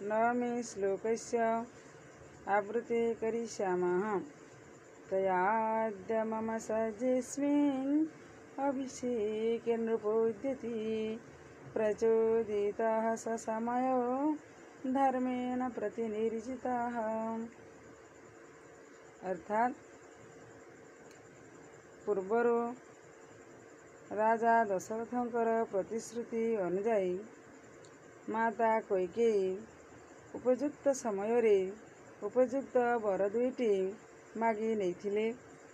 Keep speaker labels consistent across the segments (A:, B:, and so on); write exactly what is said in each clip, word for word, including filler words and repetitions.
A: नवमे श्लोकस्य आवृत्ति करिष्यामः। तयाद्य मम सजेस्मिन् अभिषेके नृपोद्यति प्रचोदितः स समयो धर्मेण प्रतिनिर्जितः। अर्थात पूर्वरु राजा दशरथंकर प्रतिश्रुति अनुजाई माता कैकेयी उपयुक्त समय रे उपयुक्त वर दुईटी मागी नैथिले।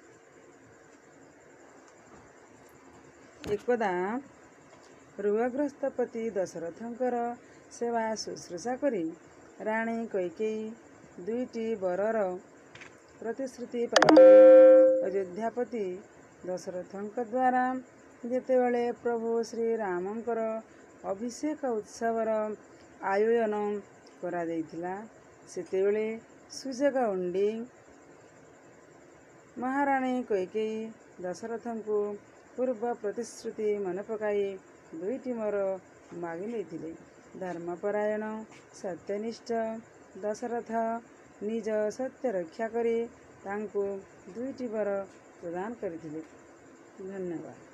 A: एकदा रोगग्रस्त पति दशरथंकर सेवा शुश्रूषा करी राणी कैकेयी दुईटी वरर प्रतिश्रुति पाइथिले। अयोध्यापति दशरथंक द्वारा जेतेबेले प्रभु श्री रामंकर अभिषेक उत्सवर आयोजन करा जाइथिला सेतेबेले सुजग उंडी महाराणी कैकेयी दशरथंकु पूर्व प्रतिश्रुति मन पकाई दुईटी वर मागी नैथिले। धर्मपरायण सत्यनिष्ठ दशरथ निज सत्य रक्षा करी तांकु दुईटी वर प्रदान करथिले। धन्यवाद।